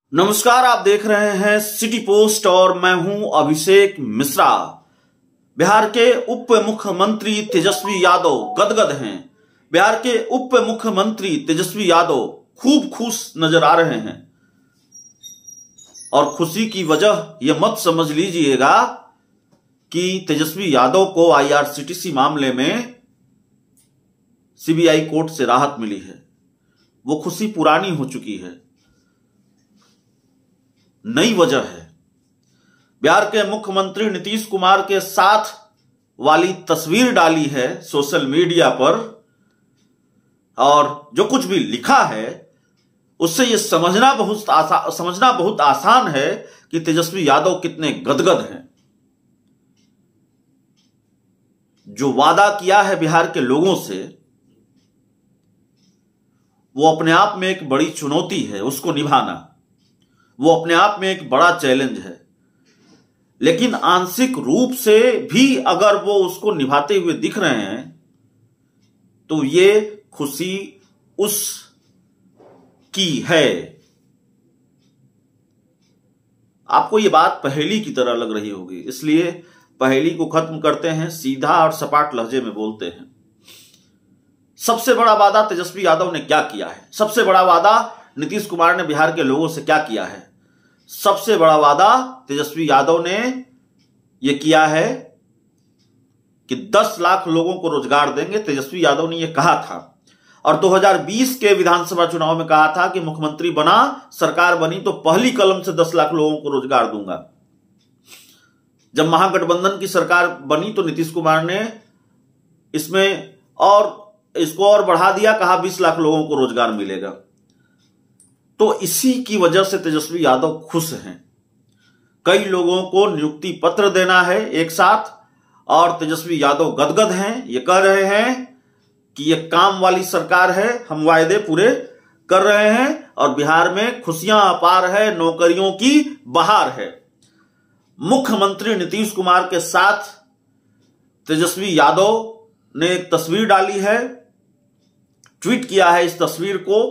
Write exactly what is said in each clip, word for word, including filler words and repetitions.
नमस्कार, आप देख रहे हैं सिटी पोस्ट और मैं हूं अभिषेक मिश्रा। बिहार के उप मुख्यमंत्री तेजस्वी यादव गदगद हैं। बिहार के उप मुख्यमंत्री तेजस्वी यादव खूब खुश नजर आ रहे हैं और खुशी की वजह यह मत समझ लीजिएगा कि तेजस्वी यादव को आईआरसीटीसी मामले में सीबीआई कोर्ट से राहत मिली है। वो खुशी पुरानी हो चुकी है, नई वजह है। बिहार के मुख्यमंत्री नीतीश कुमार के साथ वाली तस्वीर डाली है सोशल मीडिया पर और जो कुछ भी लिखा है उससे यह समझना बहुत आसान समझना बहुत आसान है कि तेजस्वी यादव कितने गदगद हैं। जो वादा किया है बिहार के लोगों से वो अपने आप में एक बड़ी चुनौती है, उसको निभाना वो अपने आप में एक बड़ा चैलेंज है। लेकिन आंशिक रूप से भी अगर वो उसको निभाते हुए दिख रहे हैं तो ये खुशी उस की है। आपको ये बात पहेली की तरह लग रही होगी, इसलिए पहेली को खत्म करते हैं, सीधा और सपाट लहजे में बोलते हैं। सबसे बड़ा वादा तेजस्वी यादव ने क्या किया है? सबसे बड़ा वादा नीतीश कुमार ने बिहार के लोगों से क्या किया है? सबसे बड़ा वादा तेजस्वी यादव ने यह किया है कि दस लाख लोगों को रोजगार देंगे। तेजस्वी यादव ने यह कहा था और दो हज़ार बीस के विधानसभा चुनाव में कहा था कि मुख्यमंत्री बना, सरकार बनी तो पहली कलम से दस लाख लोगों को रोजगार दूंगा। जब महागठबंधन की सरकार बनी तो नीतीश कुमार ने इसमें और इसको और बढ़ा दिया, कहा बीस लाख लोगों को रोजगार मिलेगा। तो इसी की वजह से तेजस्वी यादव खुश हैं। कई लोगों को नियुक्ति पत्र देना है एक साथ और तेजस्वी यादव गदगद हैं। ये कह रहे हैं कि ये काम वाली सरकार है, हम वायदे पूरे कर रहे हैं और बिहार में खुशियां अपार है, नौकरियों की बहार है। मुख्यमंत्री नीतीश कुमार के साथ तेजस्वी यादव ने एक तस्वीर डाली है, ट्वीट किया है इस तस्वीर को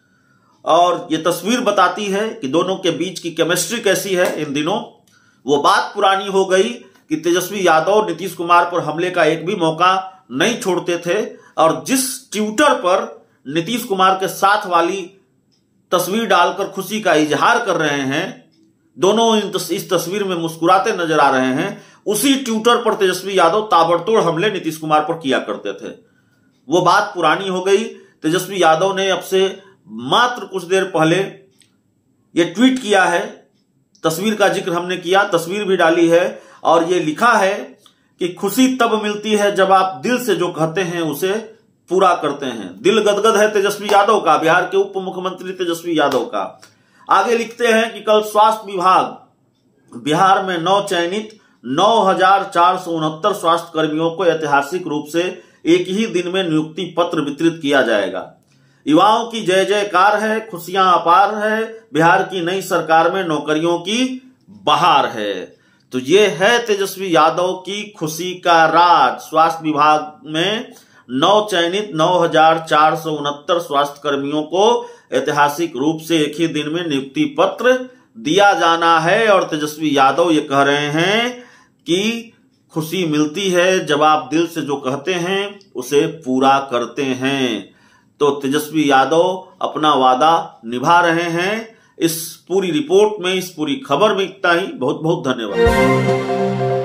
और यह तस्वीर बताती है कि दोनों के बीच की केमिस्ट्री कैसी है इन दिनों। वो बात पुरानी हो गई कि तेजस्वी यादव नीतीश कुमार पर हमले का एक भी मौका नहीं छोड़ते थे और जिस ट्विटर पर नीतीश कुमार के साथ वाली तस्वीर डालकर खुशी का इजहार कर रहे हैं, दोनों इस तस्वीर में मुस्कुराते नजर आ रहे हैं, उसी ट्विटर पर तेजस्वी यादव ताबड़तोड़ हमले नीतीश कुमार पर किया करते थे। वो बात पुरानी हो गई। तेजस्वी यादव ने अब से मात्र कुछ देर पहले यह ट्वीट किया है, तस्वीर का जिक्र हमने किया, तस्वीर भी डाली है और यह लिखा है कि खुशी तब मिलती है जब आप दिल से जो कहते हैं उसे पूरा करते हैं। दिल गदगद है तेजस्वी यादव का, बिहार के उप मुख्यमंत्री तेजस्वी यादव का। आगे लिखते हैं कि कल स्वास्थ्य विभाग बिहार में नौ चयनित नौ हजार चार सौ उनहत्तर स्वास्थ्य कर्मियों को ऐतिहासिक रूप से एक ही दिन में नियुक्ति पत्र वितरित किया जाएगा। युवाओं की जय जयकार है, खुशियां अपार है, बिहार की नई सरकार में नौकरियों की बहार है। तो ये है तेजस्वी यादव की खुशी का राज। स्वास्थ्य विभाग में नौ चयनित नौ हजार चार सौ उनहत्तर स्वास्थ्य कर्मियों को ऐतिहासिक रूप से एक ही दिन में नियुक्ति पत्र दिया जाना है और तेजस्वी यादव ये कह रहे हैं कि खुशी मिलती है जब आप दिल से जो कहते हैं उसे पूरा करते हैं। तो तेजस्वी यादव अपना वादा निभा रहे हैं। इस पूरी रिपोर्ट में, इस पूरी खबर में इतना ही। बहुत बहुत धन्यवाद।